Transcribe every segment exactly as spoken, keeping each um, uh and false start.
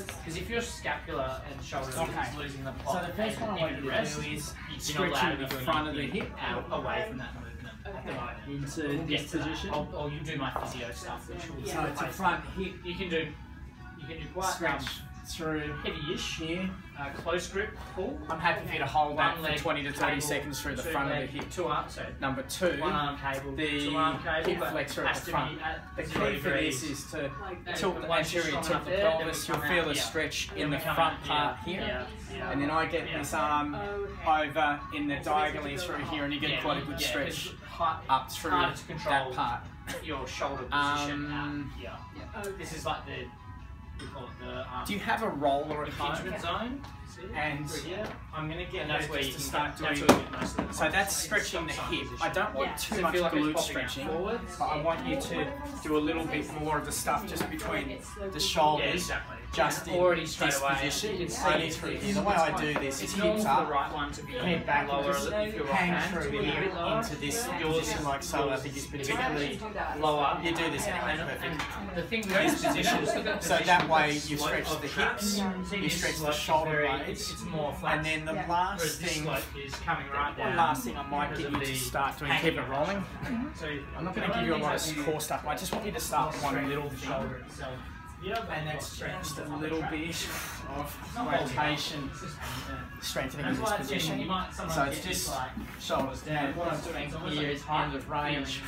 because if your scapula and shoulder Okay. is losing the plot, So the first one I want you to rest, do is you're not stretching allowed the to do front of the anything hip out away from that movement at the moment. into We'll get this to that. position. I'll, I'll you do my physio stuff, which will So it's a front hip You can do, you can do quite stretch um, through heavy-ish here. uh, close grip pull. I'm happy for you to hold that One for leg twenty to thirty cable, seconds through the two front of leg, the hip. Two arm, so Number two, one arm cable, the two arm cable, hip but flexor has at the to front. be at The zero key for degrees. this is to And tilt the once you're anterior strong tip of the enough there, pelvis. then You'll we feel come a out, stretch yeah. in the Then we come front out, part yeah, here. yeah, yeah. And then I get Yeah. this arm over in the diagonally through here, and you get Yeah, quite a good yeah, stretch 'cause hard- up through harder to control that part. your shoulder position Um, out. Yeah. This is like the, we call it the um, Do you have a roller at home? impingement zone. See? And Through here. I'm going to get And that's her where you just can to start get, that's doing. where you get most of the So that's punches. stretching the Stop hip. sign I don't want Yeah. too Does it much feel like it's glute popping out stretching, forwards? but I want you to do a little bit more of the stuff just between the shoulders, Yeah, exactly. just in Already straight this away. position. You can Only see through it's- here. The way I do this It's is normal hips for the up, right one to be head back, lower and just if your right hang hand through to be a here bit lower. into this Yours position is- like so. I think is particularly lower. You do this anyway, And, perfect. and the thing with this position, So that way you stretch the hips, you stretch the shoulder blades, It's, it's more flat. and then the Yeah. last Whereas this thing, slope is coming right down. one last thing I might because get of you to the start doing, hanging keep it rolling. So I'm not going to give you a lot of core stuff, I just want you to start with one little thing. shoulder itself. And that's just a little bit of rotation, strengthening in this position. So it's just shoulders down. What I'm doing here is end of range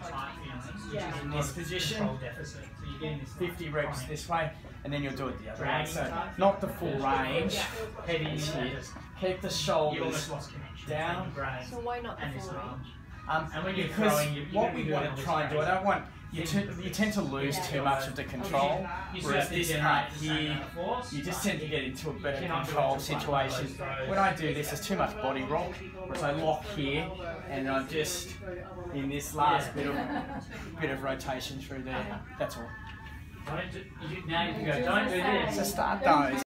in this position, fifty reps this way, and then you'll do it the other way. So not the full range, head in here, keep the shoulders down. So why not the full range? Um, And when you're because throwing, you- what you we do want it to try and do, I don't want, you, t you tend to lose too much of the control, whereas this part here, you just tend to get into a better control situation. When I do this, there's too much body rock, whereas I lock here, and I'm just in this last bit of bit of rotation through there. That's all. Don't do, you, now you can go, don't do this. So start those.